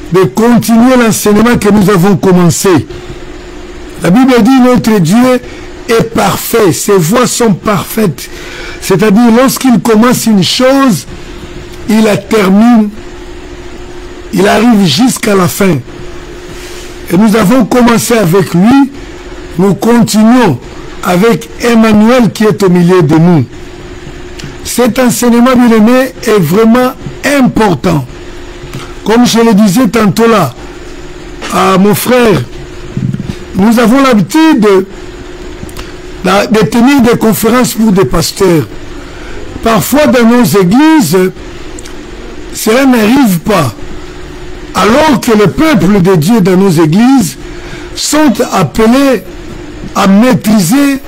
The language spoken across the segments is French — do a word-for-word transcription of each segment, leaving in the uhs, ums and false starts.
de continuer l'enseignement que nous avons commencé. La Bible dit notre Dieu est parfait, ses voies sont parfaites. C'est-à-dire lorsqu'il commence une chose, il la termine, il arrive jusqu'à la fin. Et nous avons commencé avec lui, nous continuons avec Emmanuel qui est au milieu de nous. Cet enseignement, bien aimé, est vraiment important. Comme je le disais tantôt là, à mon frère, nous avons l'habitude de, de tenir des conférences pour des pasteurs. Parfois dans nos églises, cela n'arrive pas. Alors que le peuple de Dieu dans nos églises sont appelés à maîtriser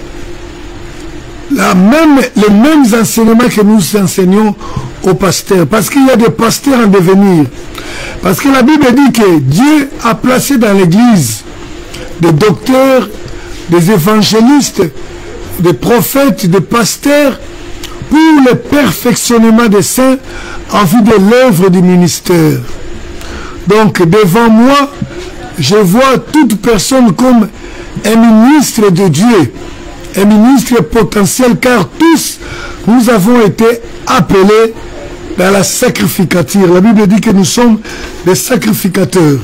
la même, les mêmes enseignements que nous enseignons aux pasteurs. Parce qu'il y a des pasteurs en devenir. Parce que la Bible dit que Dieu a placé dans l'église des docteurs, des évangélistes, des prophètes, des pasteurs pour le perfectionnement des saints en vue de l'œuvre du ministère. Donc devant moi, je vois toute personne comme un ministre de Dieu, un ministre potentiel, car tous nous avons été appelés dans la sacrificature. La Bible dit que nous sommes des sacrificateurs.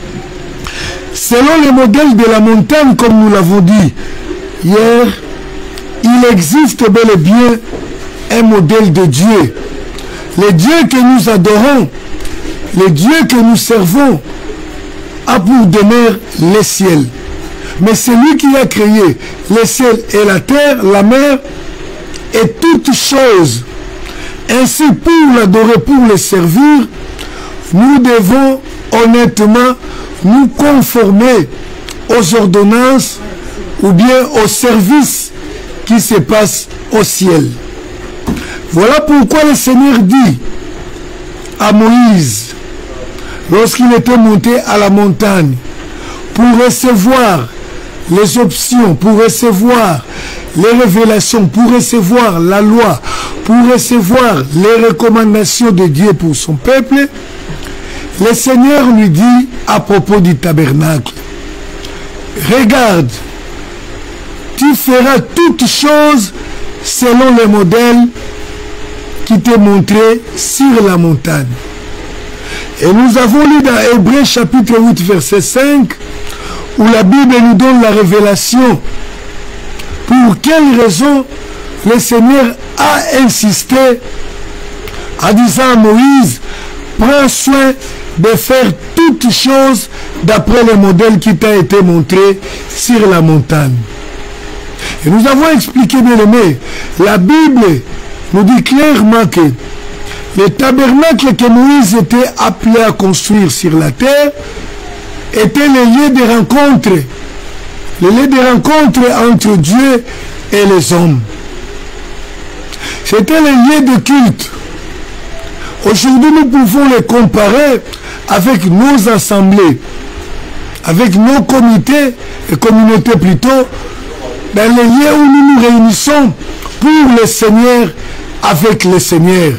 Selon le modèle de la montagne, comme nous l'avons dit hier, il existe bel et bien un modèle de Dieu. Le Dieu que nous adorons, le Dieu que nous servons, a pour demeure les ciels. Mais c'est lui qui a créé les ciels et la terre, la mer et toutes choses. Ainsi, pour l'adorer, pour le servir, nous devons honnêtement nous conformer aux ordonnances ou bien au service qui se passe au ciel. Voilà pourquoi le Seigneur dit à Moïse, lorsqu'il était monté à la montagne, pour recevoir les options, pour recevoir les révélations, pour recevoir la loi, pour recevoir les recommandations de Dieu pour son peuple, le Seigneur lui dit à propos du tabernacle, regarde, tu feras toutes choses selon le modèle qui t'est montré sur la montagne. Et nous avons lu dans Hébreux chapitre huit verset cinq où la Bible nous donne la révélation pour quelle raison le Seigneur a insisté en disant à Moïse, prends soin de faire toutes choses d'après le modèle qui t'a été montré sur la montagne. Et nous avons expliqué, bien aimé, la Bible nous dit clairement que le tabernacle que Moïse était appelé à construire sur la terre était le lieu de rencontre, le lieu de rencontre entre Dieu et les hommes. C'était le lieu de culte. Aujourd'hui, nous pouvons les comparer avec nos assemblées, avec nos comités, et communautés plutôt, dans les lieux où nous nous réunissons pour le Seigneur, avec le Seigneur.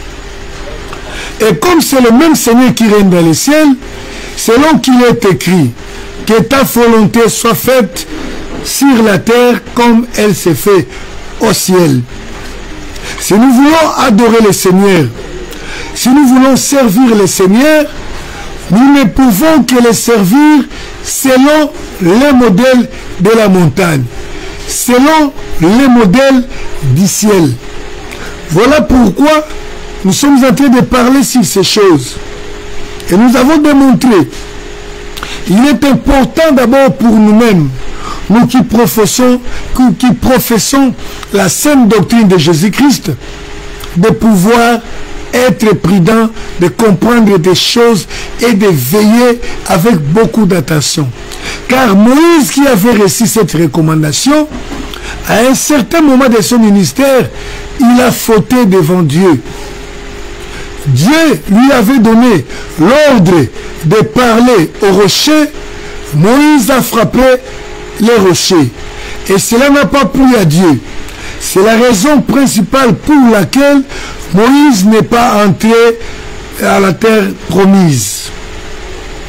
Et comme c'est le même Seigneur qui règne dans le ciel, selon qu'il est écrit, que ta volonté soit faite sur la terre comme elle s'est faite au ciel. Si nous voulons adorer le Seigneur, si nous voulons servir le Seigneur, nous ne pouvons que le servir selon le modèle de la montagne, selon le modèle du ciel. Voilà pourquoi nous sommes en train de parler sur ces choses. Et nous avons démontré, il est important d'abord pour nous-mêmes, nous qui professons, qui professons la sainte doctrine de Jésus-Christ, de pouvoir être prudent, de comprendre des choses et de veiller avec beaucoup d'attention. Car Moïse, qui avait reçu cette recommandation, à un certain moment de son ministère, il a fauté devant Dieu. Dieu lui avait donné l'ordre de parler au rocher. Moïse a frappé les rochers. Et cela n'a pas plu à Dieu. C'est la raison principale pour laquelle Moïse n'est pas entré à la terre promise.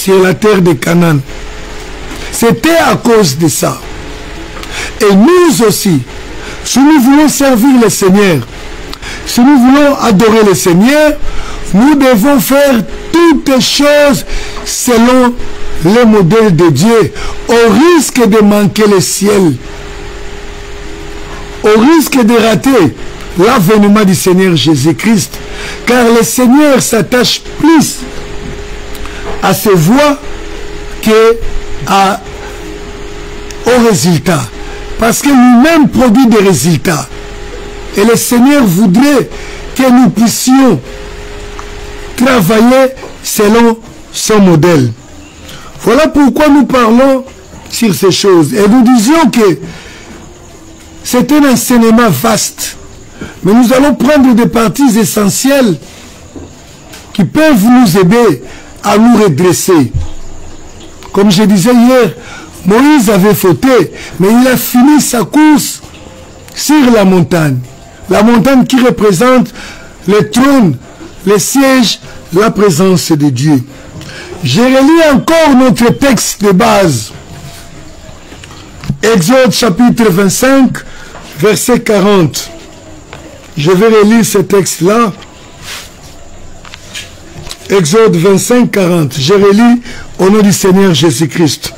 sur la terre de Canaan. C'était à cause de ça. Et nous aussi, si nous voulons servir le Seigneur, si nous voulons adorer le Seigneur, nous devons faire toutes choses selon le modèle de Dieu, au risque de manquer le ciel, au risque de rater l'avènement du Seigneur Jésus-Christ, car le Seigneur s'attache plus à ses voies que à, au résultat, parce que lui-même produit des résultats. Et le Seigneur voudrait que nous puissions travailler selon son modèle. Voilà pourquoi nous parlons sur ces choses. Et nous disions que c'est un enseignement vaste. Mais nous allons prendre des parties essentielles qui peuvent nous aider à nous redresser. Comme je disais hier, Moïse avait fauté, mais il a fini sa course sur la montagne. La montagne qui représente le trône, le siège, la présence de Dieu. Je relis encore notre texte de base. Exode chapitre vingt-cinq, verset quarante. Je vais relire ce texte-là. Exode vingt-cinq, quarante. Je relis au nom du Seigneur Jésus-Christ.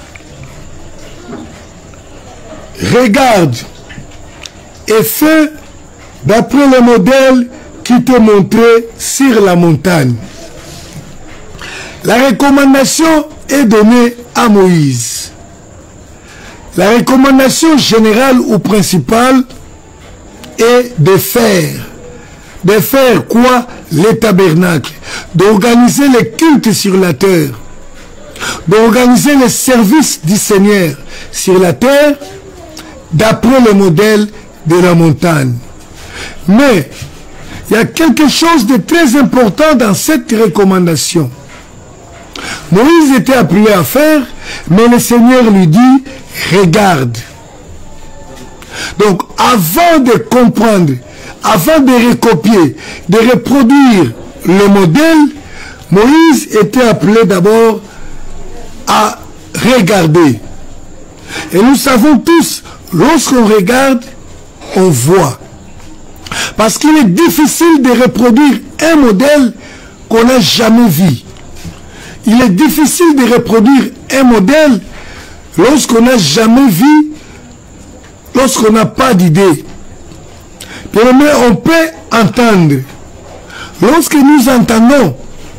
Regarde et fais d'après le modèle qui t'est montré sur la montagne. La recommandation est donnée à Moïse. La recommandation générale ou principale est de faire. De faire quoi? Les tabernacles. D'organiser les cultes sur la terre. D'organiser les services du Seigneur sur la terre d'après le modèle de la montagne. Mais il y a quelque chose de très important dans cette recommandation. Moïse était appelé à faire, mais le Seigneur lui dit, regarde. Donc, avant de comprendre, avant de recopier, de reproduire le modèle, Moïse était appelé d'abord à regarder. Et nous savons tous, lorsqu'on regarde, on voit. Parce qu'il est difficile de reproduire un modèle qu'on n'a jamais vu. Il est difficile de reproduire un modèle lorsqu'on n'a jamais vu, lorsqu'on n'a pas d'idée. Mais on peut entendre. Lorsque nous entendons,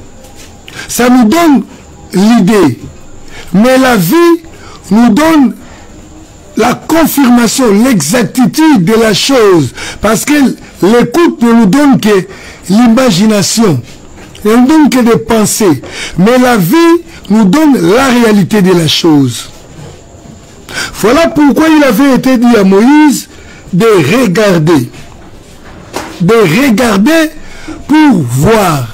ça nous donne l'idée. Mais la vie nous donne la confirmation, l'exactitude de la chose. Parce que l'écoute ne nous donne que l'imagination. Elle ne nous donne que des pensées. Mais la vie nous donne la réalité de la chose. Voilà pourquoi il avait été dit à Moïse de regarder. De regarder pour voir.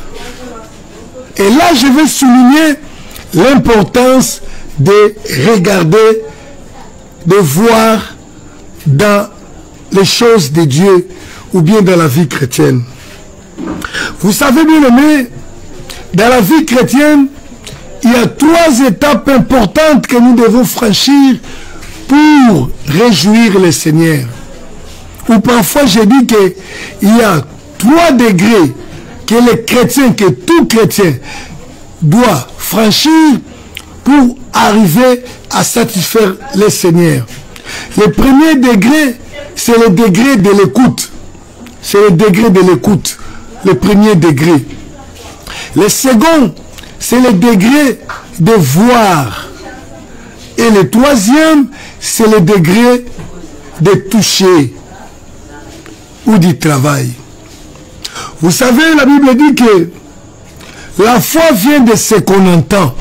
Et là, je vais souligner l'importance de regarder, de voir dans les choses de Dieu ou bien dans la vie chrétienne. Vous savez bien aimé, dans la vie chrétienne, il y a trois étapes importantes que nous devons franchir pour réjouir le Seigneur. Ou parfois je dis qu'il y a trois degrés que les chrétiens, que tout chrétien doit franchir pour arriver à satisfaire le Seigneur. Le premier degré, c'est le degré de l'écoute. C'est le degré de l'écoute. Le premier degré. Le second, c'est le degré de voir. Et le troisième, c'est le degré de toucher ou du travail. Vous savez, la Bible dit que la foi vient de ce qu'on entend.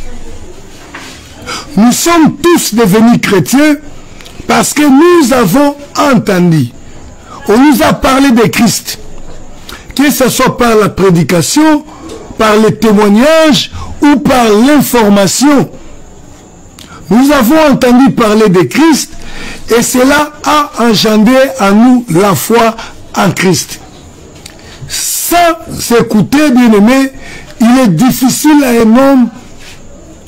Nous sommes tous devenus chrétiens parce que nous avons entendu. On nous a parlé de Christ. Que ce soit par la prédication, par le témoignage ou par l'information. Nous avons entendu parler de Christ et cela a engendré en nous la foi en Christ. Sans s'écouter, bien aimé, il est difficile à un homme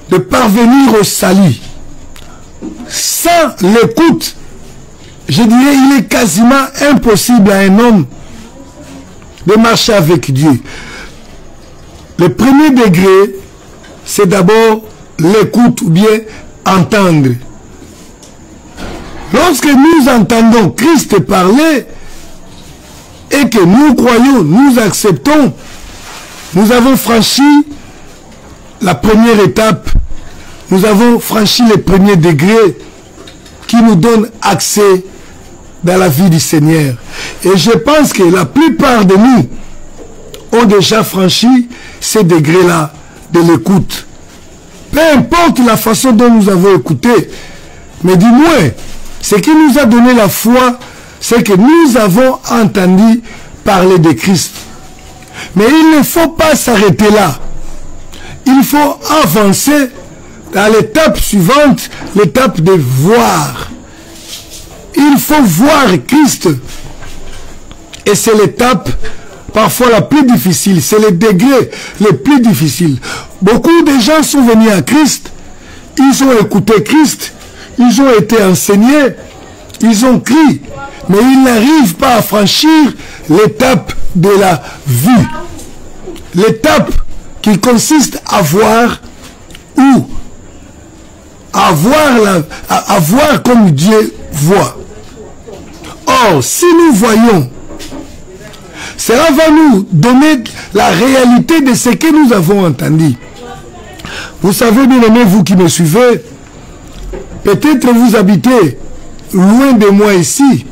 de parvenir au salut, sans l'écoute, je dirais, il est quasiment impossible à un homme de marcher avec Dieu. Le premier degré, c'est d'abord l'écoute ou bien entendre. Lorsque nous entendons Christ parler et que nous croyons, nous acceptons, nous avons franchi la première étape, nous avons franchi les premiers degrés qui nous donnent accès dans la vie du Seigneur. Et je pense que la plupart de nous ont déjà franchi ces degrés-là de l'écoute. Peu importe la façon dont nous avons écouté, mais du moins, ce qui nous a donné la foi, c'est que nous avons entendu parler de Christ. Mais il ne faut pas s'arrêter là. Il faut avancer dans l'étape suivante, l'étape de voir. Il faut voir Christ. Et c'est l'étape parfois la plus difficile, c'est le degré le plus difficile. Beaucoup de gens sont venus à Christ, ils ont écouté Christ, ils ont été enseignés, ils ont crié, mais ils n'arrivent pas à franchir l'étape de la vue. L'étape qui consiste à voir ou à voir, la, à, à voir comme Dieu voit. Or, si nous voyons, cela va nous donner la réalité de ce que nous avons entendu. Vous savez, bien aimés, vous qui me suivez, peut-être vous habitez loin de moi ici,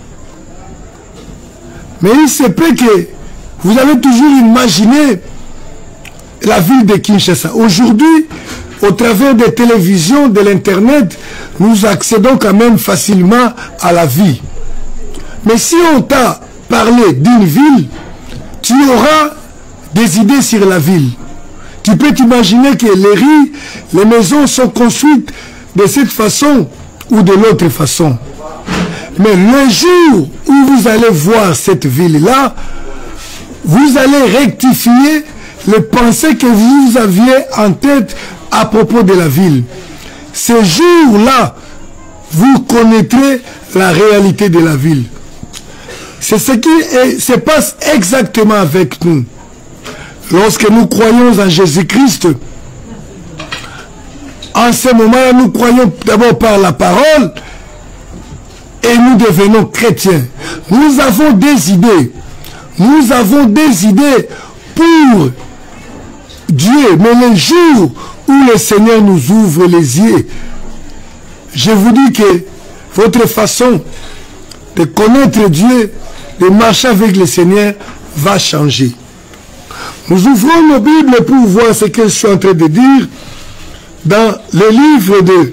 mais il se peut que vous avez toujours imaginé la ville de Kinshasa. Aujourd'hui, au travers des télévisions, de l'internet, nous accédons quand même facilement à la vie. Mais si on t'a parlé d'une ville, tu auras des idées sur la ville. Tu peux t'imaginer que les rues, les maisons sont construites de cette façon ou de l'autre façon. Mais le jour où vous allez voir cette ville-là, vous allez rectifier les pensées que vous aviez en tête à propos de la ville. Ce jour-là, vous connaîtrez la réalité de la ville. C'est ce qui est, se passe exactement avec nous. Lorsque nous croyons en Jésus-Christ, en ce moment-là, nous croyons d'abord par la parole et nous devenons chrétiens. Nous avons des idées. Nous avons des idées pour Dieu. Mais le jour où le Seigneur nous ouvre les yeux, je vous dis que votre façon de connaître Dieu, de marcher avec le Seigneur, va changer. Nous ouvrons nos Bibles pour voir ce que je suis en train de dire dans le livre de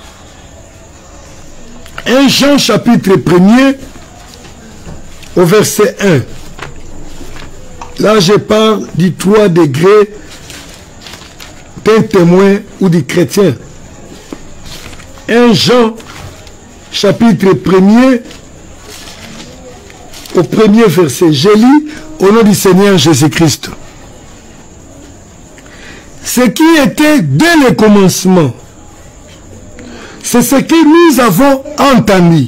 premier Jean chapitre premier au verset un. Là, je parle du trois degrés d'un témoin ou du chrétien. premier Jean chapitre premier au premier verset. Je lis au nom du Seigneur Jésus-Christ. Ce qui était dès le commencement, c'est ce que nous avons entendu,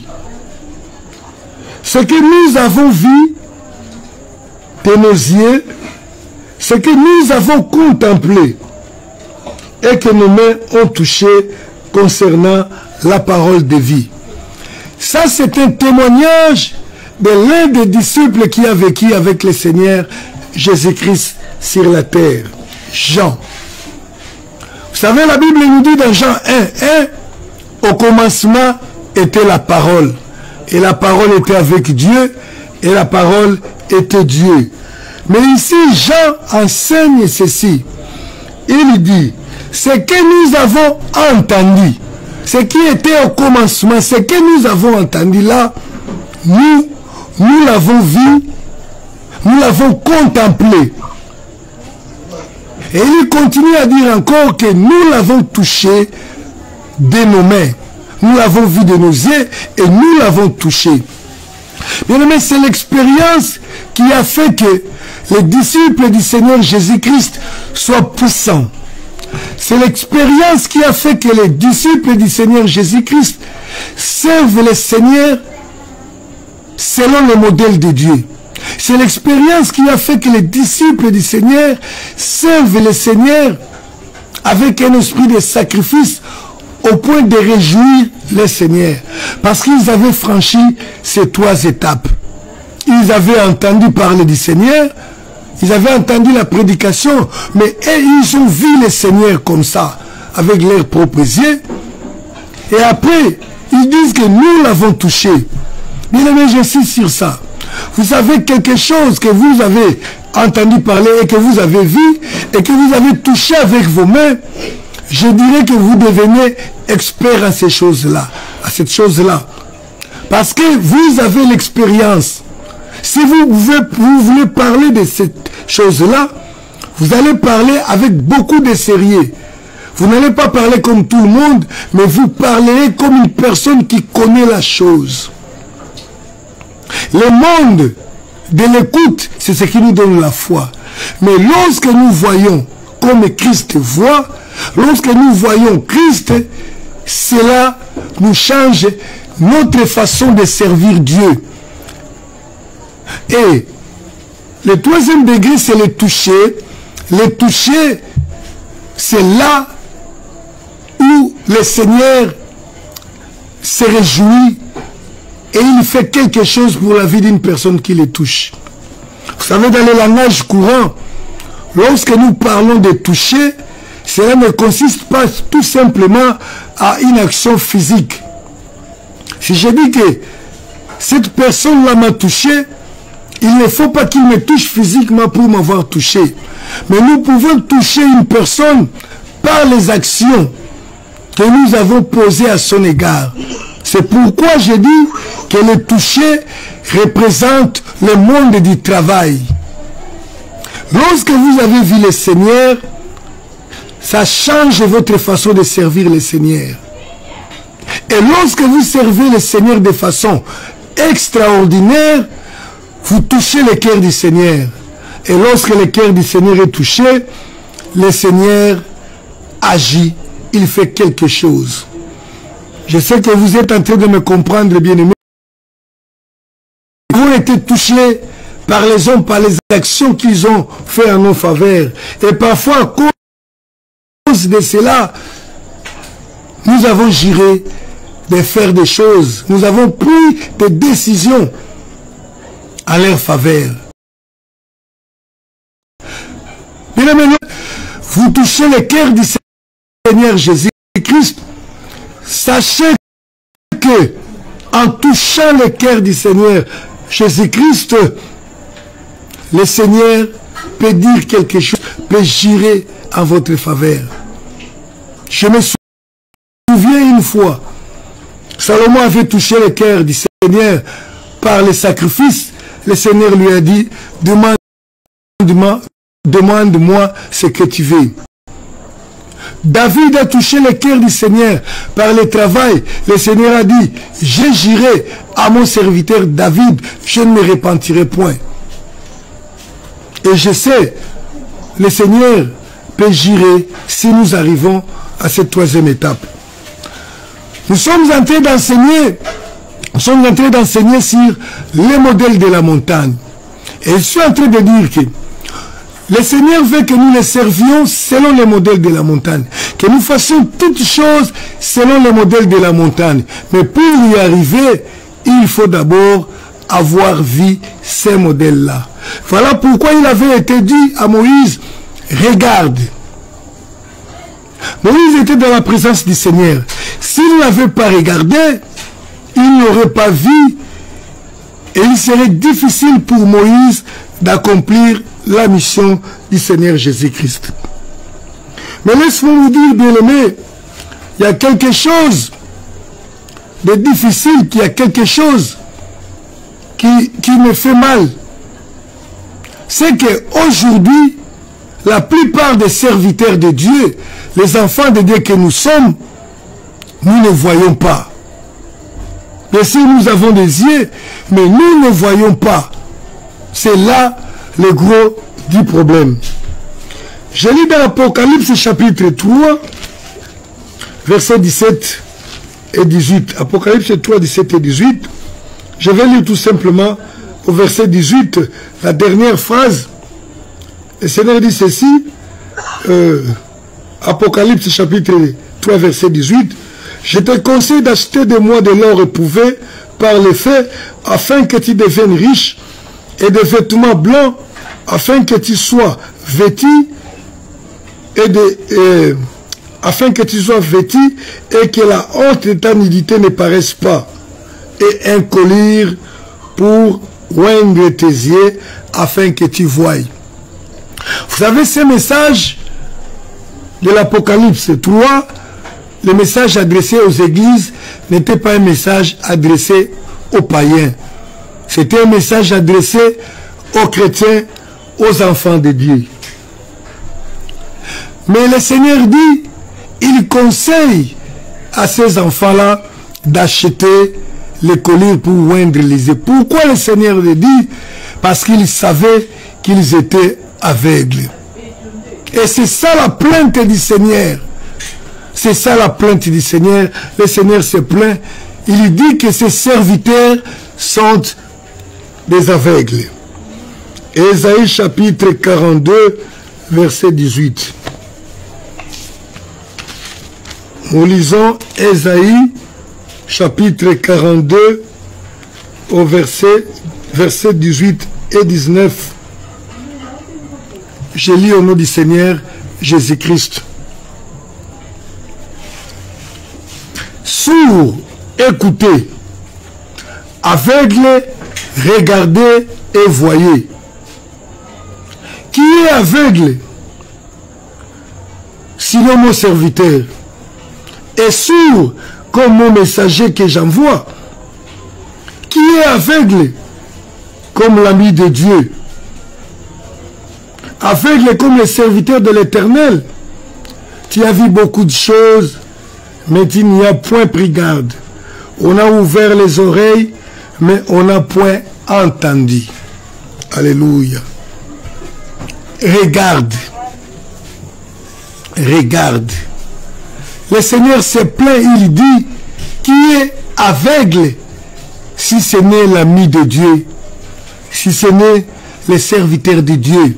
ce que nous avons vu de nos yeux, ce que nous avons contemplé et que nos mains ont touché concernant la parole de vie. Ça, c'est un témoignage de l'un des disciples qui a vécu avec le Seigneur Jésus-Christ sur la terre, Jean. Vous savez, la Bible nous dit dans Jean un, un, au commencement était la parole, et la parole était avec Dieu, et la parole était Dieu. Mais ici, Jean enseigne ceci. Il dit, ce que nous avons entendu, ce qui était au commencement, ce que nous avons entendu là, nous, nous l'avons vu, nous l'avons contemplé. Et il continue à dire encore que nous l'avons touché de nos mains. Nous l'avons vu de nos yeux et nous l'avons touché. Bien aimé, c'est l'expérience qui a fait que les disciples du Seigneur Jésus-Christ soient puissants. c'est l'expérience qui a fait que les disciples du Seigneur Jésus-Christ servent le Seigneur selon le modèle de Dieu. C'est l'expérience qui a fait que les disciples du Seigneur servent le Seigneur avec un esprit de sacrifice au point de réjouir le Seigneur. Parce qu'ils avaient franchi ces trois étapes. Ils avaient entendu parler du Seigneur, ils avaient entendu la prédication, mais ils ont vu le Seigneur comme ça, avec leurs propres yeux. Et après, ils disent que nous l'avons touché. Bien aimé, j'insiste sur ça. Vous savez quelque chose que vous avez entendu parler et que vous avez vu et que vous avez touché avec vos mains, je dirais que vous devenez expert à ces choses-là, à cette chose-là. Parce que vous avez l'expérience. Si vous, pouvez, vous voulez parler de cette chose-là, vous allez parler avec beaucoup de sérieux. Vous n'allez pas parler comme tout le monde, mais vous parlerez comme une personne qui connaît la chose. Le monde de l'écoute, c'est ce qui nous donne la foi. Mais lorsque nous voyons comme Christ voit, lorsque nous voyons Christ, cela nous change notre façon de servir Dieu. Et le troisième degré, c'est le toucher. Le toucher, c'est là où le Seigneur se réjouit et il fait quelque chose pour la vie d'une personne qui le touche. Vous savez, dans le langage courant, lorsque nous parlons de toucher, cela ne consiste pas tout simplement à une action physique. Si je dis que cette personne-là m'a touché, il ne faut pas qu'il me touche physiquement pour m'avoir touché. Mais nous pouvons toucher une personne par les actions que nous avons posées à son égard. C'est pourquoi je dis que le toucher représente le monde du travail. Lorsque vous avez vu le Seigneur, ça change votre façon de servir le Seigneur. Et lorsque vous servez le Seigneur de façon extraordinaire, vous touchez le cœur du Seigneur. Et lorsque le cœur du Seigneur est touché, le Seigneur agit, il fait quelque chose. Je sais que vous êtes en train de me comprendre, bien-aimés. Vous avez été touchés par les hommes, par les actions qu'ils ont fait en nos faveurs. Et parfois, à cause de cela, nous avons juré de faire des choses. Nous avons pris des décisions à leur faveur. Bien-aimés, vous touchez le cœur du Seigneur Jésus-Christ. Sachez que en touchant le cœur du Seigneur Jésus-Christ, le Seigneur peut dire quelque chose, peut jurer en votre faveur. Je me souviens une fois, Salomon avait touché le cœur du Seigneur par le sacrifice. Le Seigneur lui a dit, demande-moi, demande-moi ce que tu veux. David a touché le cœur du Seigneur par le travail. Le Seigneur a dit, je j'irai à mon serviteur David, je ne me repentirai point. Et je sais, le Seigneur peut jurer si nous arrivons à cette troisième étape. Nous sommes en train d'enseigner, nous sommes en train d'enseigner sur les modèles de la montagne. Et je suis en train de dire que le Seigneur veut que nous les servions selon les modèles de la montagne. Que nous fassions toutes choses selon les modèles de la montagne. Mais pour y arriver, il faut d'abord avoir vu ces modèles-là. Voilà pourquoi il avait été dit à Moïse, regarde. Moïse était dans la présence du Seigneur. S'il n'avait pas regardé, il n'aurait pas vu. Et il serait difficile pour Moïse d'accomplir la mission du Seigneur Jésus-Christ. Mais laisse-moi vous dire, bien-aimés, il y a quelque chose de difficile, qu'il y a quelque chose qui, qui me fait mal. C'est qu'aujourd'hui, la plupart des serviteurs de Dieu, les enfants de Dieu que nous sommes, nous ne voyons pas. Mais si nous avons des yeux, mais nous ne voyons pas. C'est là le gros du problème. Je lis dans Apocalypse chapitre trois, versets dix-sept et dix-huit. Apocalypse trois, dix-sept et dix-huit. Je vais lire tout simplement au verset dix-huit, la dernière phrase. Le Seigneur dit ceci, euh, Apocalypse chapitre trois, verset dix-huit. Je te conseille d'acheter de moi de l'or éprouvé par les faits, afin que tu deviennes riche, et des vêtements blancs, afin que tu sois vêtu, et de, et, afin que tu sois vêtu, et que la honte de ta nudité ne paraisse pas, et un collier pour oindre tes yeux, afin que tu voies. Vous savez, ce message de l'Apocalypse trois, le message adressé aux églises n'était pas un message adressé aux païens. C'était un message adressé aux chrétiens, aux enfants de Dieu. Mais le Seigneur dit, il conseille à ces enfants-là d'acheter les colliers pour oindre les yeux. Pourquoi le Seigneur le dit? Parce qu'il savait qu'ils étaient aveugles. Et c'est ça la plainte du Seigneur. C'est ça la plainte du Seigneur. Le Seigneur se plaint. Il dit que ses serviteurs sont des aveugles. Ésaïe chapitre quarante-deux, verset dix-huit. Nous lisons Ésaïe chapitre quarante-deux au verset, verset dix-huit et dix-neuf. Je lis au nom du Seigneur Jésus-Christ. Sourds, écoutez. Aveugles, regardez et voyez. Qui est aveugle? Sinon mon serviteur. Et sourd comme mon messager que j'envoie. Qui est aveugle comme l'ami de Dieu? Aveugle comme le serviteur de l'Éternel. Tu as vu beaucoup de choses, mais tu n'y as point pris garde. On a ouvert les oreilles, mais on n'a point entendu. Alléluia. Regarde. Regarde. Le Seigneur se plaint, il dit, qui est aveugle, si ce n'est l'ami de Dieu, si ce n'est le serviteur de Dieu.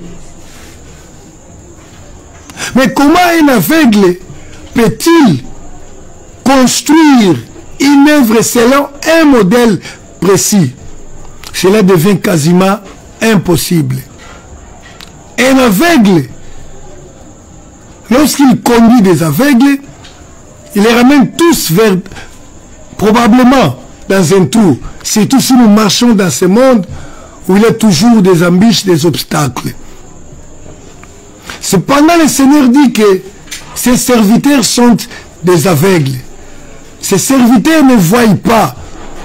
Mais comment un aveugle peut-il construire une œuvre selon un modèle précis? Cela devient quasiment impossible. Un aveugle, lorsqu'il conduit des aveugles, il les ramène tous vers, probablement, dans un trou. Surtout si nous marchons dans ce monde où il y a toujours des embûches, des obstacles. Cependant, le Seigneur dit que ses serviteurs sont des aveugles. Ses serviteurs ne voient pas.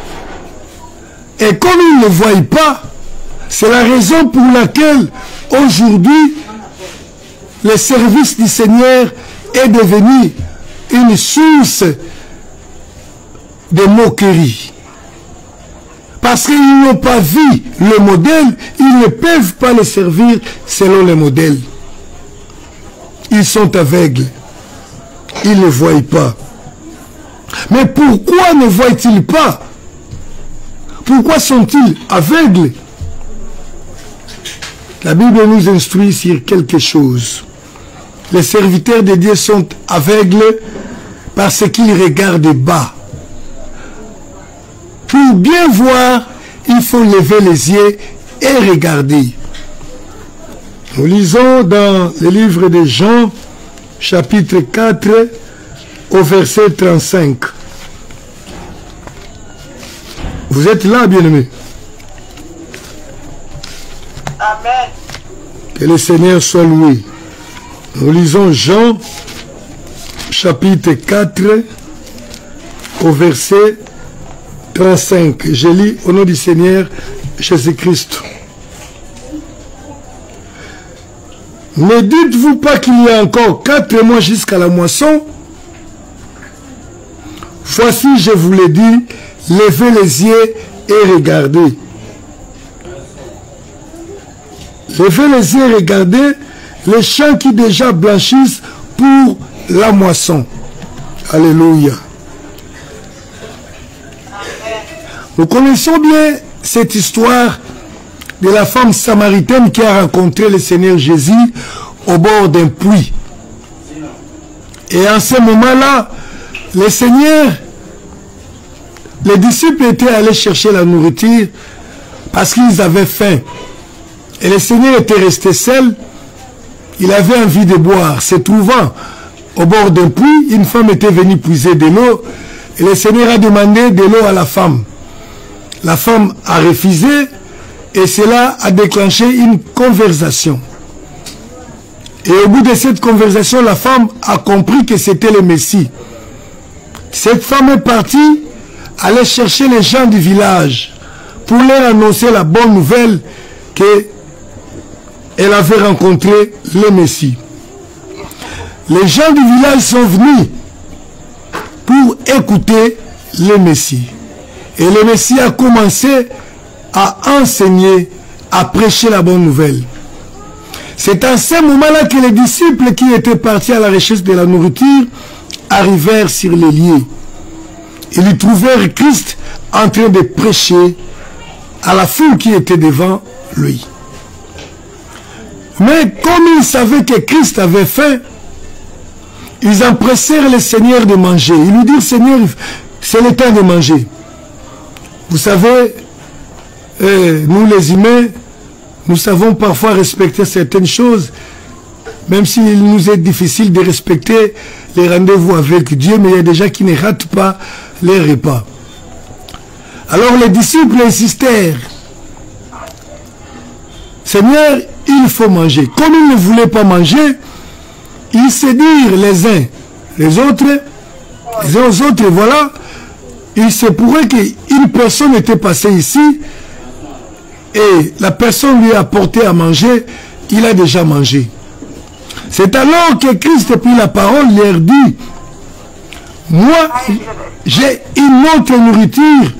Et comme ils ne voient pas, c'est la raison pour laquelle aujourd'hui, le service du Seigneur est devenu une source de moquerie. Parce qu'ils n'ont pas vu le modèle, ils ne peuvent pas le servir selon le modèle. Ils sont aveugles. Ils ne voient pas. Mais pourquoi ne voient-ils pas? Pourquoi sont-ils aveugles? La Bible nous instruit sur quelque chose. Les serviteurs de Dieu sont aveugles parce qu'ils regardent bas. Pour bien voir, il faut lever les yeux et regarder. Nous lisons dans le livre de Jean, chapitre quatre, au verset trente-cinq. Vous êtes là, bien-aimés? Amen. Que le Seigneur soit loué. Nous lisons Jean, chapitre quatre, au verset trente-cinq. Je lis au nom du Seigneur Jésus-Christ. Ne dites-vous pas qu'il y a encore quatre mois jusqu'à la moisson? Voici, je vous l'ai dit, levez les yeux et regardez. Levez les yeux et regardez, les champs qui déjà blanchissent pour la moisson. Alléluia. Nous connaissons bien cette histoire de la femme samaritaine qui a rencontré le Seigneur Jésus au bord d'un puits. Et en ce moment-là, le Seigneur, les disciples étaient allés chercher la nourriture parce qu'ils avaient faim. Et le Seigneur était resté seul. Il avait envie de boire. Se trouvant au bord d'un puits, une femme était venue puiser de l'eau. Et le Seigneur a demandé de l'eau à la femme. La femme a refusé et cela a déclenché une conversation. Et au bout de cette conversation, la femme a compris que c'était le Messie. Cette femme est partie aller chercher les gens du village pour leur annoncer la bonne nouvelle qu'elle avait rencontré le Messie. Les gens du village sont venus pour écouter le Messie. Et le Messie a commencé à enseigner, à prêcher la bonne nouvelle. C'est à ce moment-là que les disciples qui étaient partis à la recherche de la nourriture arrivèrent sur les lieux. Ils y trouvèrent Christ en train de prêcher à la foule qui était devant lui. Mais comme ils savaient que Christ avait faim, ils empressèrent le Seigneur de manger. Ils lui dirent, Seigneur, c'est le temps de manger. Vous savez, euh, nous les humains, nous savons parfois respecter certaines choses, même s'il nous est difficile de respecter les rendez-vous avec Dieu, mais il y a des gens qui ne ratent pas les repas. Alors les disciples insistèrent. Seigneur, il faut manger. Comme ils ne voulaient pas manger, ils se dirent les uns, les autres, les uns aux autres, voilà, il se pourrait qu'une personne était passée ici et la personne lui a apporté à manger, il a déjà mangé. C'est alors que Christ prit la parole, leur dit, moi, j'ai une autre nourriture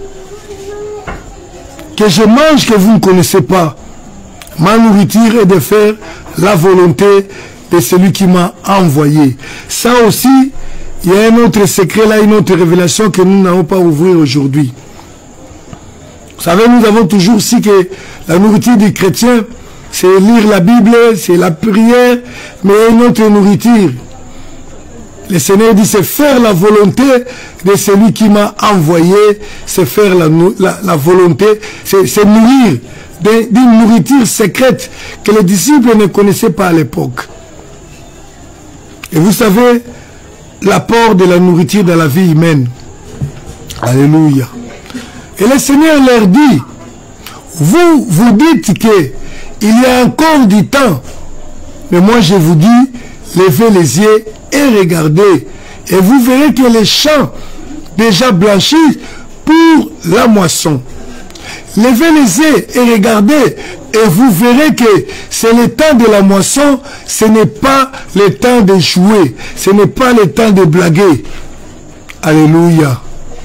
que je mange que vous ne connaissez pas. Ma nourriture est de faire la volonté de celui qui m'a envoyé. Ça aussi, il y a un autre secret là, une autre révélation que nous n'allons pas ouvrir aujourd'hui. Vous savez, nous avons toujours dit que la nourriture du chrétien, c'est lire la Bible, c'est la prière, mais il y a une autre nourriture. Le Seigneur dit, c'est faire la volonté de celui qui m'a envoyé, c'est faire la, la, la volonté, c'est nourrir d'une nourriture secrète que les disciples ne connaissaient pas à l'époque. Et vous savez, l'apport de la nourriture dans la vie humaine. Alléluia. Et le Seigneur leur dit, vous, vous dites que il y a encore du temps, mais moi je vous dis, levez les yeux et regardez, et vous verrez que les champs déjà blanchissent pour la moisson. Levez les yeux et regardez, et vous verrez que c'est le temps de la moisson, ce n'est pas le temps de jouer, ce n'est pas le temps de blaguer. Alléluia.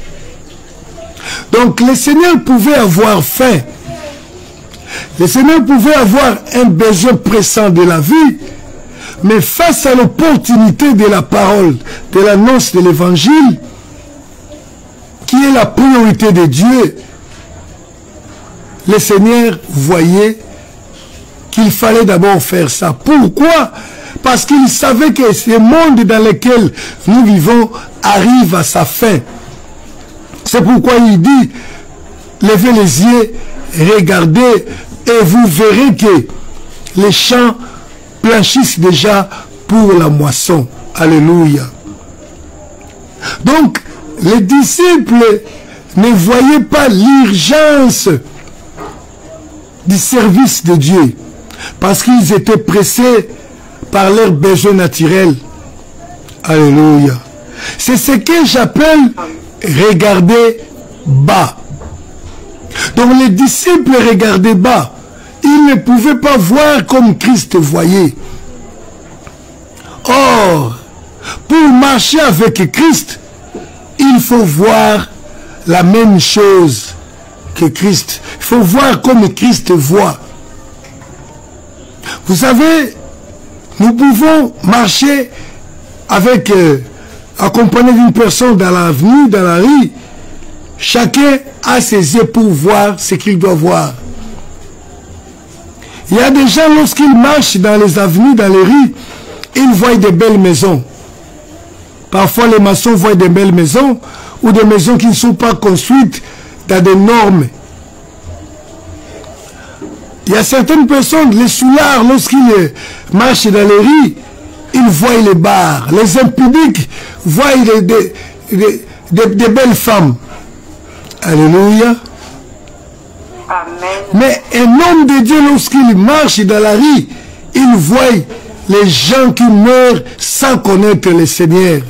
Donc le Seigneur pouvait avoir faim, le Seigneur pouvait avoir un besoin pressant de la vie, mais face à l'opportunité de la parole, de l'annonce de l'évangile, qui est la priorité de Dieu, le Seigneur voyait qu'il fallait d'abord faire ça. Pourquoi? Parce qu'il savait que ce monde dans lequel nous vivons arrive à sa fin. C'est pourquoi il dit, levez les yeux, regardez, et vous verrez que les champs blanchissent déjà pour la moisson. Alléluia. Donc, les disciples ne voyaient pas l'urgence du service de Dieu, parce qu'ils étaient pressés par leurs besoins naturels. Alléluia. C'est ce que j'appelle regarder bas. Donc les disciples regardaient bas. Ils ne pouvaient pas voir comme Christ voyait. Or, pour marcher avec Christ, il faut voir la même chose que Christ. Il faut voir comme Christ voit. Vous savez, Nous pouvons marcher avec, euh, accompagné d'une personne dans l'avenue, dans la rue. Chacun a ses yeux pour voir ce qu'il doit voir. Il y a des gens, lorsqu'ils marchent dans les avenues, dans les rues, ils voient des belles maisons. Parfois, les maçons voient des belles maisons ou des maisons qui ne sont pas construites dans des normes. Il y a certaines personnes, les soulards, lorsqu'ils marchent dans les rues, ils voient les bars. Les impudiques voient des, des, des, des, des belles femmes. Alléluia. Amen. Mais un homme de Dieu, lorsqu'il marche dans la rue, il voit les gens qui meurent sans connaître le Seigneur.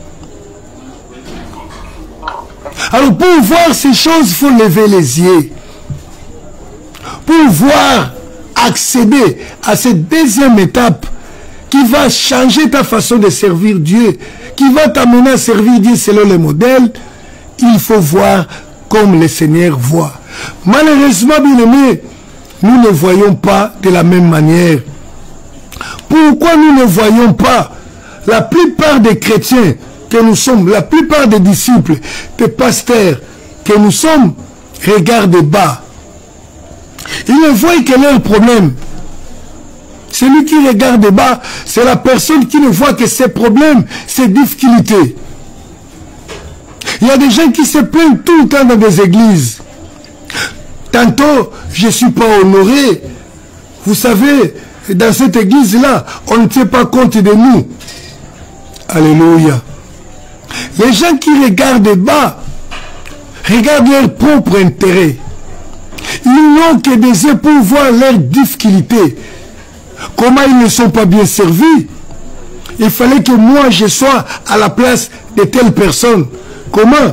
Alors pour voir ces choses, il faut lever les yeux. Pour voir, accéder à cette deuxième étape qui va changer ta façon de servir Dieu, qui va t'amener à servir Dieu selon le modèle, il faut voir comme le Seigneur voit. Malheureusement, bien aimés, nous ne voyons pas de la même manière. Pourquoi nous ne voyons pas? La plupart des chrétiens que nous sommes, la plupart des disciples, des pasteurs que nous sommes, regardent bas. Ils ne voient que leur problème. Celui qui regarde bas, c'est la personne qui ne voit que ses problèmes, ses difficultés. Il y a des gens qui se plaignent tout le temps dans des églises. Tantôt, je ne suis pas honoré. Vous savez, dans cette église-là, on ne tient pas compte de nous. Alléluia. Les gens qui regardent bas, regardent leur propre intérêt. Ils n'ont que des yeux pour voir leurs difficultés. Comment ils ne sont pas bien servis? Il fallait que moi je sois à la place de telle personne. Comment?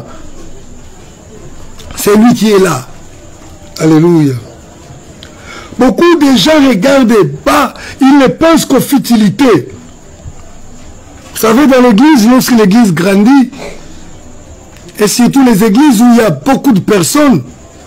C'est lui qui est là. Alléluia. Beaucoup de gens regardent bas, ils ne pensent qu'aux futilités. Vous savez, dans l'église, lorsque l'église grandit, et surtout les églises où il y a beaucoup de personnes,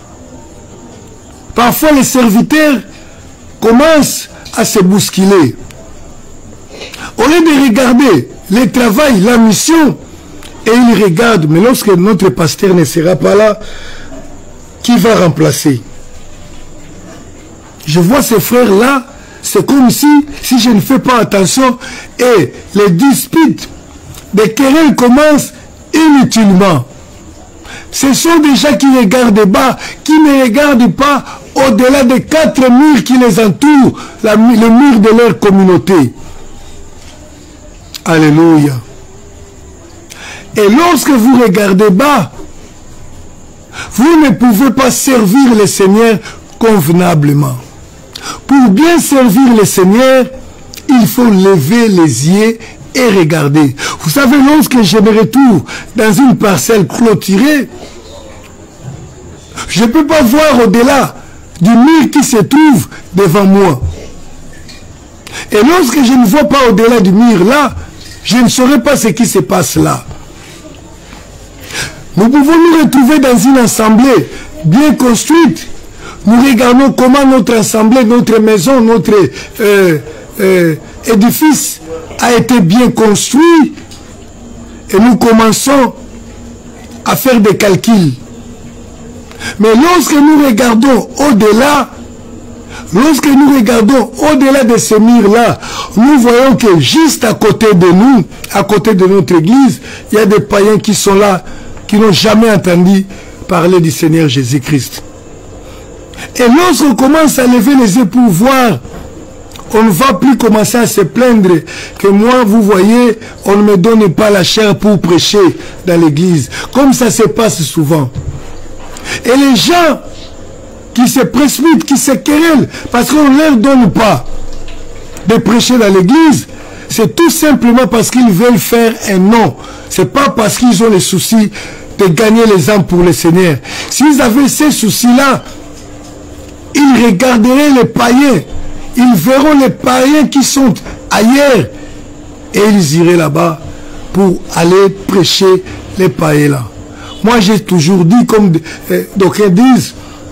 parfois les serviteurs commencent à se bousculer. Au lieu de regarder le travail, la mission, et ils regardent, mais lorsque notre pasteur ne sera pas là, qui va remplacer? Je vois ces frères-là, c'est comme si, si je ne fais pas attention, et les disputes, les querelles commencent inutilement. Ce sont des gens qui regardent bas, qui ne regardent pas au-delà des quatre murs qui les entourent, la, le mur de leur communauté. Alléluia. Et lorsque vous regardez bas, vous ne pouvez pas servir le Seigneur convenablement. Pour bien servir le Seigneur, il faut lever les yeux et regarder. Vous savez, lorsque je me retrouve dans une parcelle clôturée, je ne peux pas voir au-delà du mur qui se trouve devant moi. Et lorsque je ne vois pas au-delà du mur là, je ne saurais pas ce qui se passe là. Nous pouvons nous retrouver dans une assemblée bien construite. Nous regardons comment notre assemblée, notre maison, notre euh, euh, édifice a été bien construit. Et nous commençons à faire des calculs. Mais lorsque nous regardons au-delà, lorsque nous regardons au-delà de ces murs-là, nous voyons que juste à côté de nous, à côté de notre église, il y a des païens qui sont là, qui n'ont jamais entendu parler du Seigneur Jésus-Christ. Et lorsqu'on commence à lever les yeux pour voir, on ne va plus commencer à se plaindre que moi, vous voyez, on ne me donne pas la chair pour prêcher dans l'église. Comme ça se passe souvent. Et les gens qui se précipitent, qui se querellent, parce qu'on ne leur donne pas de prêcher dans l'église, c'est tout simplement parce qu'ils veulent faire un nom. Ce n'est pas parce qu'ils ont les soucis de gagner les âmes pour le Seigneur. S'ils avaient ces soucis-là, ils regarderaient les païens. Ils verront les païens qui sont ailleurs. Et ils iraient là-bas pour aller prêcher les païens là. Moi, j'ai toujours dit, comme euh, d'aucuns disent,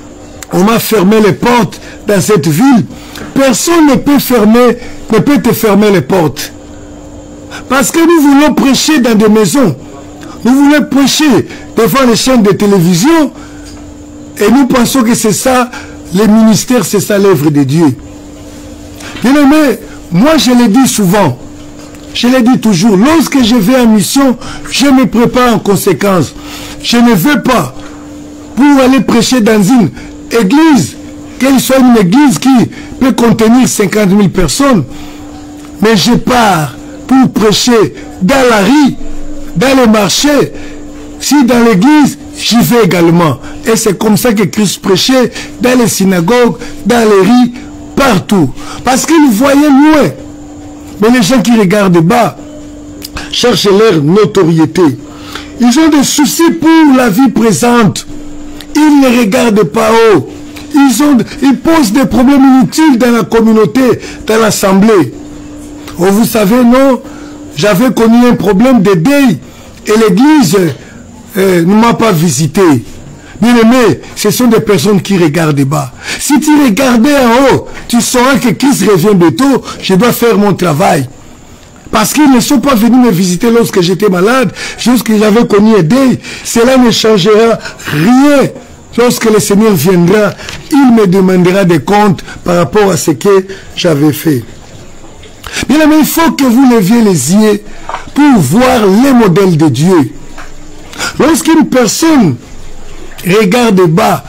on m'a fermé les portes dans cette ville. Personne ne peut fermer, ne peut te fermer les portes. Parce que nous voulons prêcher dans des maisons. Nous voulons prêcher devant les chaînes de télévision. Et nous pensons que c'est ça, les ministères, c'est ça l'œuvre de Dieu. Bien aimé, moi je le dis souvent. Je le dis toujours. Lorsque je vais en mission, je me prépare en conséquence. Je ne veux pas pour aller prêcher dans une église, qu'elle soit une église qui peut contenir cinquante mille personnes, mais je pars pour prêcher dans la rue, dans le marché. Si dans l'église, j'y vais également. Et c'est comme ça que Christ prêchait dans les synagogues, dans les rues, partout. Parce qu'il voyait loin. Mais les gens qui regardent bas cherchent leur notoriété. Ils ont des soucis pour la vie présente. Ils ne regardent pas haut. Ils, ont, ils posent des problèmes inutiles dans la communauté, dans l'assemblée. Oh, vous savez, non, j'avais connu un problème de deuil et l'église euh, ne m'a pas visité. Bien aimé, ce sont des personnes qui regardent bas. Si tu regardais en haut, tu sauras que Christ revient bientôt, je dois faire mon travail. Parce qu'ils ne sont pas venus me visiter lorsque j'étais malade, lorsque j'avais connu un deuil. Cela ne changera rien. Lorsque le Seigneur viendra, il me demandera des comptes par rapport à ce que j'avais fait. Bien aimé, il faut que vous leviez les yeux pour voir les modèles de Dieu. Lorsqu'une personne regarde bas,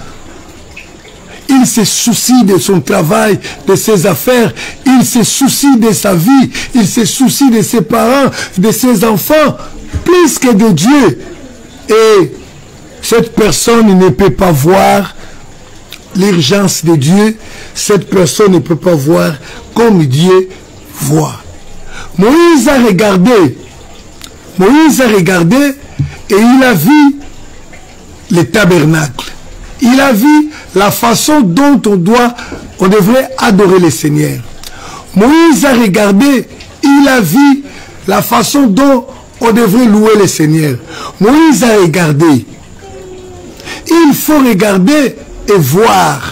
il se soucie de son travail, de ses affaires, il se soucie de sa vie, il se soucie de ses parents, de ses enfants, plus que de Dieu. Et cette personne ne peut pas voir l'urgence de Dieu, cette personne ne peut pas voir comme Dieu voit. Moïse a regardé, Moïse a regardé et il a vu le tabernacle. Il a vu la façon dont on doit, on devrait adorer le Seigneur. Moïse a regardé, il a vu la façon dont on devrait louer le Seigneur. Moïse a regardé. Il faut regarder et voir.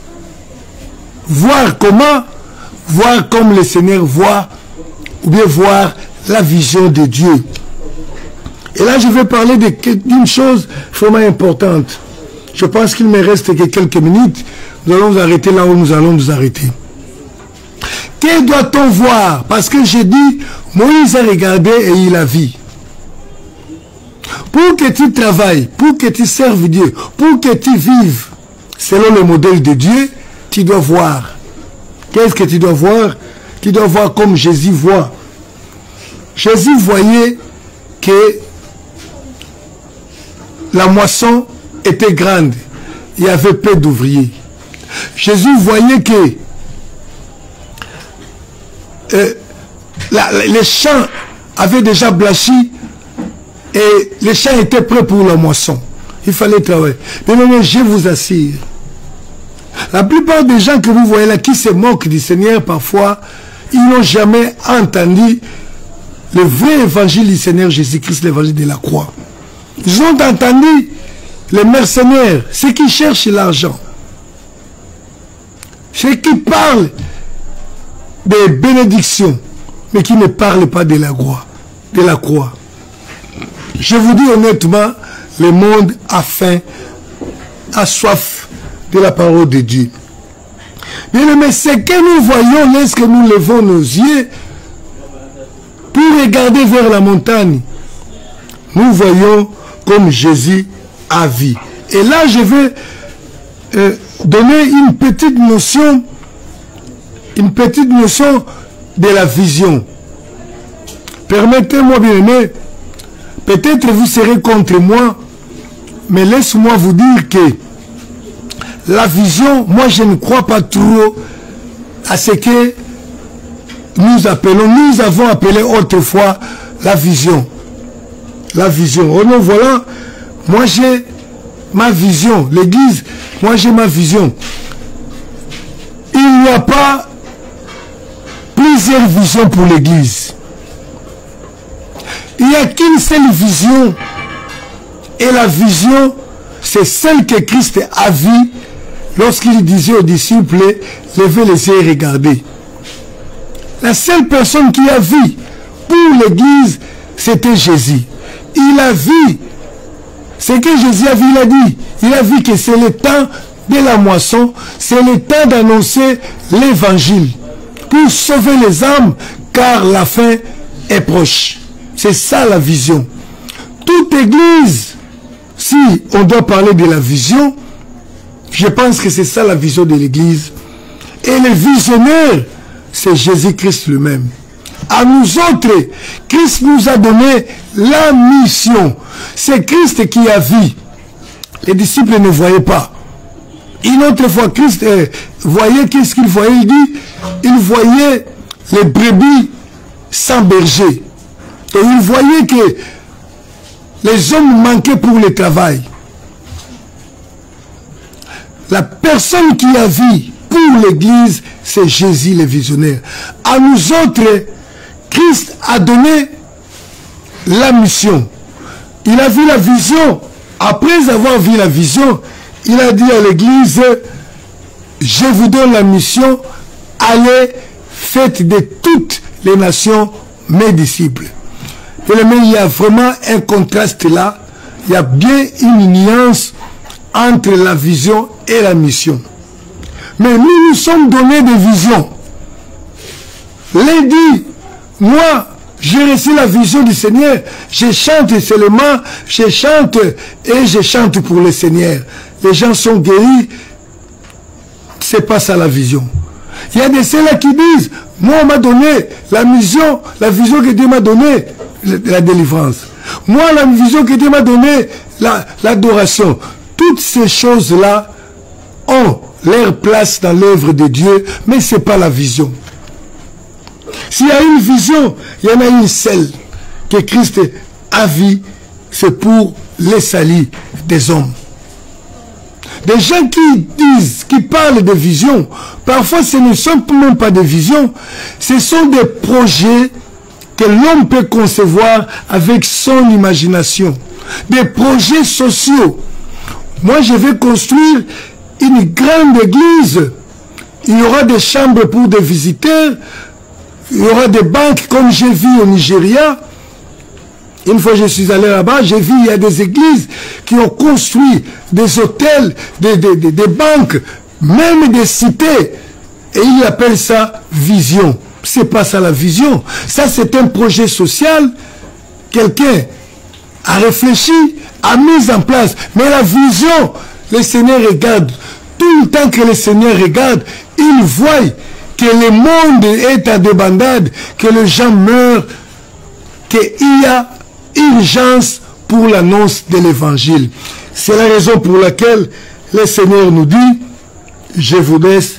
Voir comment? Voir comme le Seigneur voit, ou bien voir la vision de Dieu. Et là, je vais parler d'une chose vraiment importante. Je pense qu'il me reste que quelques minutes. Nous allons nous arrêter là où nous allons nous arrêter. Que doit-on voir? Parce que j'ai dit, Moïse a regardé et il a vu. Pour que tu travailles, pour que tu serves Dieu, pour que tu vives selon le modèle de Dieu, tu dois voir. Qu'est-ce que tu dois voir? Tu dois voir comme Jésus voit. Jésus voyait que la moisson était grande. Il y avait peu d'ouvriers. Jésus voyait que euh, la, les champs avaient déjà blanchi et les champs étaient prêts pour la moisson. Il fallait travailler. Mais, mais, mais je vous assure, la plupart des gens que vous voyez là qui se moquent du Seigneur parfois, ils n'ont jamais entendu le vrai évangile du Seigneur Jésus-Christ, l'évangile de la croix. Ils ont entendu les mercenaires, ceux qui cherchent l'argent, ceux qui parlent des bénédictions, mais qui ne parlent pas de la croix. De la croix. Je vous dis honnêtement, le monde a faim, a soif de la parole de Dieu. Bien, mais ce que nous voyons lorsque nous levons nos yeux pour regarder vers la montagne, nous voyons comme Jésus a vu. Et là, je vais euh, donner une petite notion, une petite notion de la vision. Permettez-moi, bien aimé, peut-être vous serez contre moi, mais laisse-moi vous dire que la vision, moi je ne crois pas trop à ce que nous appelons, nous avons appelé autrefois la vision. La vision. Oh non, voilà, moi j'ai ma vision. L'église, moi j'ai ma vision. Il n'y a pas plusieurs visions pour l'église. Il n'y a qu'une seule vision. Et la vision, c'est celle que Christ a vue lorsqu'il disait aux disciples, levez les yeux et regardez. La seule personne qui a vu pour l'église, c'était Jésus. Il a vu ce que Jésus a vu, il a dit. Il a vu que c'est le temps de la moisson, c'est le temps d'annoncer l'évangile pour sauver les âmes, car la fin est proche. C'est ça la vision. Toute église, si on doit parler de la vision, je pense que c'est ça la vision de l'église. Et le visionnaire, c'est Jésus-Christ lui-même. À nous autres, Christ nous a donné la mission. C'est Christ qui a vu. Les disciples ne voyaient pas. Une autre fois, Christ euh, voyait, qu'est-ce qu'il voyait? Il dit, il voyait les brebis sans berger. Et il voyait que les hommes manquaient pour le travail. La personne qui a vu pour l'église, c'est Jésus le visionnaire. À nous autres, Christ a donné la mission. Il a vu la vision. Après avoir vu la vision, il a dit à l'église, je vous donne la mission, allez, faites de toutes les nations mes disciples. Et il y a vraiment un contraste là. Il y a bien une nuance entre la vision et la mission. Mais nous nous sommes donnés des visions. L'un dit, moi, j'ai reçu la vision du Seigneur, je chante seulement, je chante et je chante pour le Seigneur. Les gens sont guéris, c'est pas ça la vision. Il y a des ceux-là qui disent, moi on m'a donné la mission, la vision que Dieu m'a donnée, la délivrance. Moi la vision que Dieu m'a donnée, l'adoration. Toutes ces choses-là ont leur place dans l'œuvre de Dieu, mais ce n'est pas la vision. S'il y a une vision, il y en a une seule que Christ a vue, c'est pour les salut des hommes. Des gens qui disent, qui parlent de vision, parfois ce ne sont même pas des visions, ce sont des projets que l'homme peut concevoir avec son imagination. Des projets sociaux. Moi, je vais construire une grande église. Il y aura des chambres pour des visiteurs. Il y aura des banques comme j'ai vu au Nigeria. Une fois je suis allé là-bas, j'ai vu il y a des églises qui ont construit des hôtels, des, des, des, des banques, même des cités. Et ils appellent ça vision. C'est pas ça la vision. Ça c'est un projet social. Quelqu'un a réfléchi, a mis en place. Mais la vision, le Seigneur regarde. Tout le temps que le Seigneur regarde, il voit que le monde est à débandade, que les gens meurent, qu'il y a urgence pour l'annonce de l'évangile. C'est la raison pour laquelle le Seigneur nous dit, je vous laisse,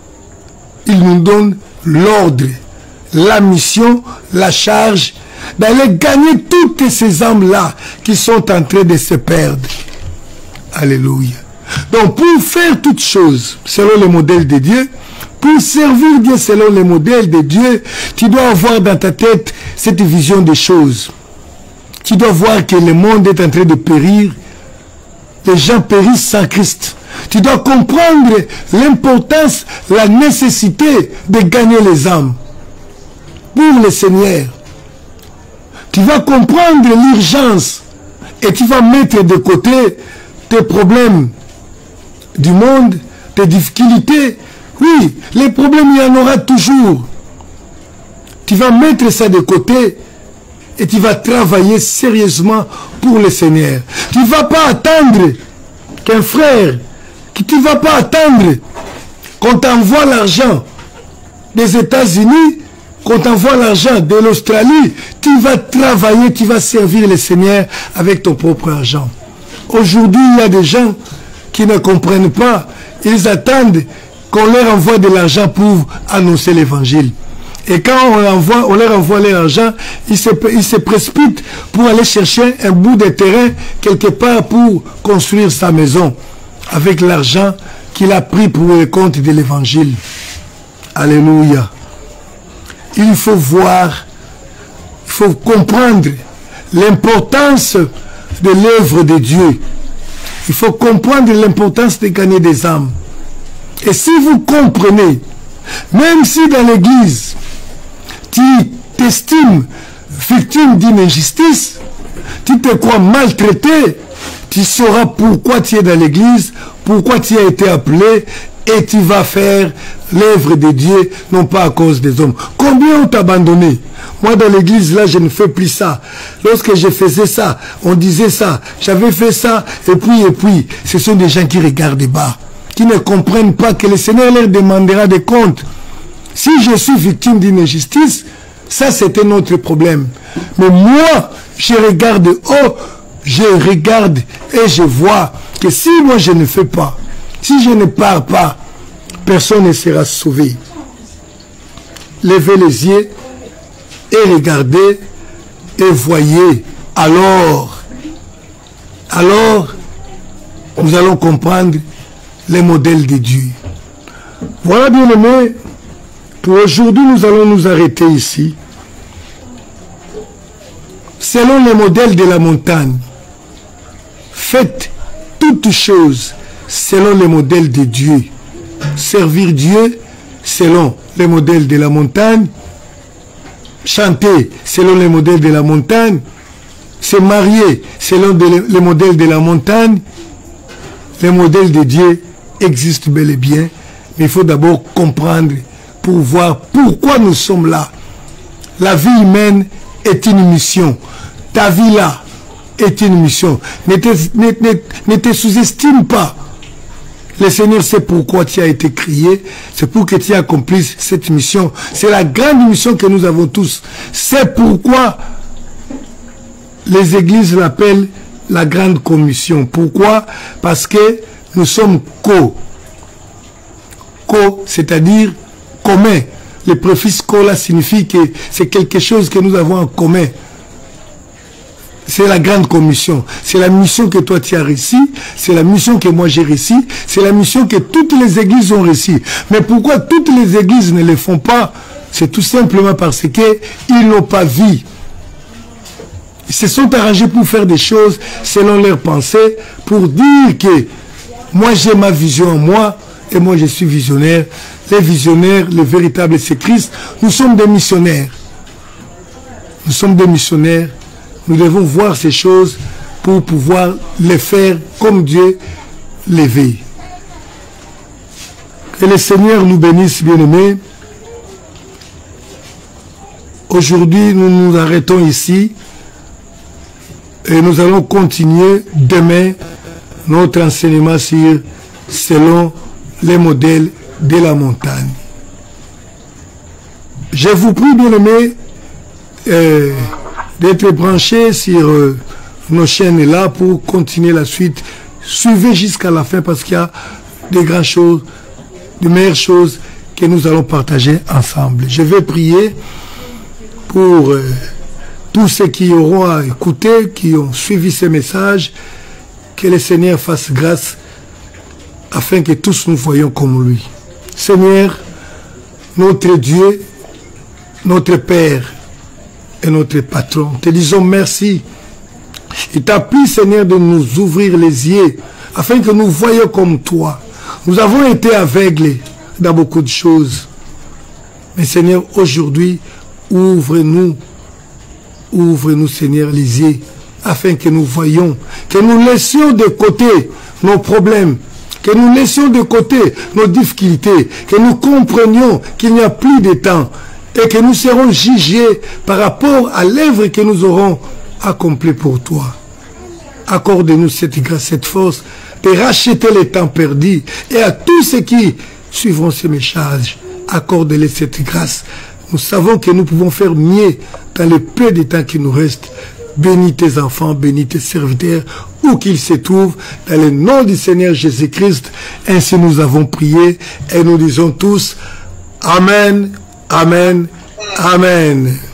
il nous donne l'ordre, la mission, la charge d'aller gagner toutes ces âmes-là qui sont en train de se perdre. Alléluia. Donc pour faire toutes choses selon le modèle de Dieu, pour servir Dieu selon le modèle de Dieu, tu dois avoir dans ta tête cette vision des choses. Tu dois voir que le monde est en train de périr. Les gens périssent sans Christ. Tu dois comprendre l'importance, la nécessité de gagner les âmes pour le Seigneur. Tu vas comprendre l'urgence et tu vas mettre de côté tes problèmes du monde, tes difficultés. Oui, les problèmes, il y en aura toujours. Tu vas mettre ça de côté et tu vas travailler sérieusement pour le Seigneur. Tu ne vas pas attendre qu'un frère, tu ne vas pas attendre qu'on t'envoie l'argent des États-Unis, qu'on t'envoie l'argent de l'Australie. Tu vas travailler, tu vas servir le Seigneur avec ton propre argent. Aujourd'hui, il y a des gens qui ne comprennent pas. Ils attendent qu'on leur envoie de l'argent pour annoncer l'évangile. Et quand on, envoie, on leur envoie l'argent, ils se, ils se précipitent pour aller chercher un bout de terrain quelque part pour construire sa maison avec l'argent qu'il a pris pour le compte de l'évangile. Alléluia. Il faut voir, il faut comprendre l'importance de l'œuvre de Dieu. Il faut comprendre l'importance de gagner des âmes. Et si vous comprenez, même si dans l'église, tu t'estimes victime d'une injustice, tu te crois maltraité, tu sauras pourquoi tu es dans l'église, pourquoi tu as été appelé, et tu vas faire l'œuvre de Dieu, non pas à cause des hommes. Combien ont abandonné? Moi, dans l'église, là, je ne fais plus ça. Lorsque je faisais ça, on disait ça, j'avais fait ça, et puis, et puis, ce sont des gens qui regardent bas, qui ne comprennent pas que le Seigneur leur demandera des comptes. Si je suis victime d'une injustice, ça, c'est un autre problème. Mais moi, je regarde haut, je regarde et je vois que si moi, je ne fais pas, si je ne pars pas, personne ne sera sauvé. Levez les yeux et regardez et voyez. Alors, alors, nous allons comprendre les modèles de Dieu. Voilà, bien aimé, pour aujourd'hui, nous allons nous arrêter ici. Selon les modèles de la montagne, faites toutes choses selon les modèles de Dieu. Servir Dieu selon les modèles de la montagne. Chanter selon les modèles de la montagne. Se marier selon les modèles de la montagne. Les modèles de Dieu existent bel et bien. Mais il faut d'abord comprendre pour voir pourquoi nous sommes là. La vie humaine est une mission. Ta vie là est une mission. Ne te, ne, ne, ne te sous-estime pas. Le Seigneur sait pourquoi tu as été créé. C'est pour que tu accomplisses cette mission. C'est la grande mission que nous avons tous. C'est pourquoi les églises l'appellent la grande commission. Pourquoi? Parce que nous sommes co. Co, c'est-à-dire commun. Le préfixe co là signifie que c'est quelque chose que nous avons en commun. C'est la grande commission. C'est la mission que toi tu as réussi. C'est la mission que moi j'ai réussi. C'est la mission que toutes les églises ont réussi. Mais pourquoi toutes les églises ne le font pas? C'est tout simplement parce qu'ils n'ont pas vu. Ils se sont arrangés pour faire des choses selon leurs pensées, pour dire que moi j'ai ma vision en moi et moi je suis visionnaire. Les visionnaires, les véritables, c'est Christ. Nous sommes des missionnaires. Nous sommes des missionnaires. Nous devons voir ces choses pour pouvoir les faire comme Dieu les veut. Que le Seigneur nous bénisse, bien-aimés. Aujourd'hui, nous nous arrêtons ici et nous allons continuer demain notre enseignement sur selon les modèles de la montagne. Je vous prie, bien-aimés, euh, d'être branchés sur euh, nos chaînes là pour continuer la suite. Suivez jusqu'à la fin parce qu'il y a des grandes choses, de meilleures choses que nous allons partager ensemble. Je vais prier pour euh, tous ceux qui auront à écouter, qui ont suivi ces messages, que le Seigneur fasse grâce afin que tous nous voyions comme lui. Seigneur, notre Dieu, notre Père et notre patron, te disons merci. Il t'a plu, Seigneur, de nous ouvrir les yeux afin que nous voyions comme toi. Nous avons été aveugles dans beaucoup de choses. Mais Seigneur, aujourd'hui, ouvre-nous, ouvre-nous, Seigneur, les yeux afin que nous voyions, que nous laissions de côté nos problèmes, que nous laissions de côté nos difficultés, que nous comprenions qu'il n'y a plus de temps et que nous serons jugés par rapport à l'œuvre que nous aurons accomplie pour toi. Accorde-nous cette grâce, cette force de racheter les temps perdus et à tous ceux qui suivront ces messages, accorde-les cette grâce. Nous savons que nous pouvons faire mieux dans le peu de temps qui nous reste. Bénis tes enfants, bénis tes serviteurs, où qu'ils se trouvent, dans le nom du Seigneur Jésus-Christ. Ainsi nous avons prié et nous disons tous Amen, Amen, Amen.